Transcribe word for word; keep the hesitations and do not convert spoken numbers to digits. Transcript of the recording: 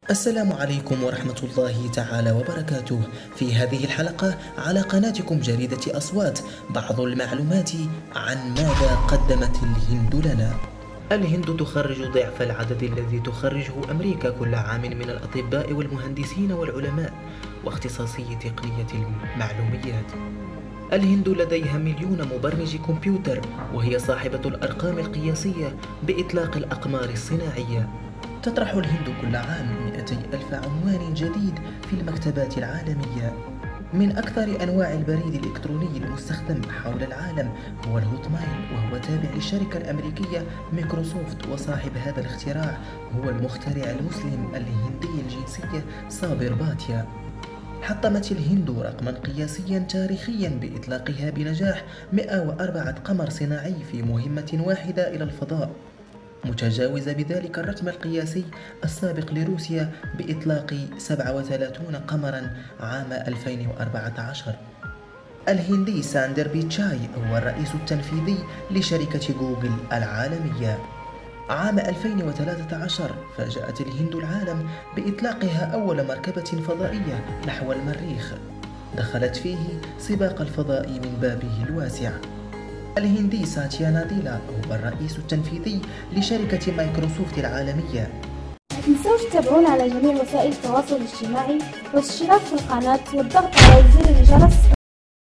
السلام عليكم ورحمة الله تعالى وبركاته. في هذه الحلقة على قناتكم جريدة أصوات بعض المعلومات عن ماذا قدمت الهند لنا. الهند تخرج ضعف العدد الذي تخرجه أمريكا كل عام من الأطباء والمهندسين والعلماء واختصاصي تقنية المعلوميات. الهند لديها مليون مبرمج كمبيوتر، وهي صاحبة الأرقام القياسية بإطلاق الأقمار الصناعية. تطرح الهند كل عام مئتي ألف عنوان جديد في المكتبات العالمية. من أكثر أنواع البريد الإلكتروني المستخدم حول العالم هو الهوت مايل، وهو تابع للشركة الأمريكية مايكروسوفت، وصاحب هذا الاختراع هو المخترع المسلم الهندي الجنسية صابر باتيا. حطمت الهند رقما قياسيا تاريخيا بإطلاقها بنجاح مئة وأربعة قمر صناعي في مهمة واحدة إلى الفضاء، متجاوزة بذلك الرقم القياسي السابق لروسيا بإطلاق سبعة وثلاثين قمرا عام ألفين وأربعة عشر. الهندي ساندر بيتشاي هو الرئيس التنفيذي لشركة جوجل العالمية. عام ألفين وثلاثة عشر فاجأت الهند العالم بإطلاقها أول مركبة فضائية نحو المريخ، دخلت فيه سباق الفضاء من بابه الواسع. الهندي ساتيا ناديلا هو الرئيس التنفيذي لشركة مايكروسوفت العالمية. لا تنسوش تتابعونا على جميع وسائل التواصل الاجتماعي والاشتراك في القناة والضغط على زر الجرس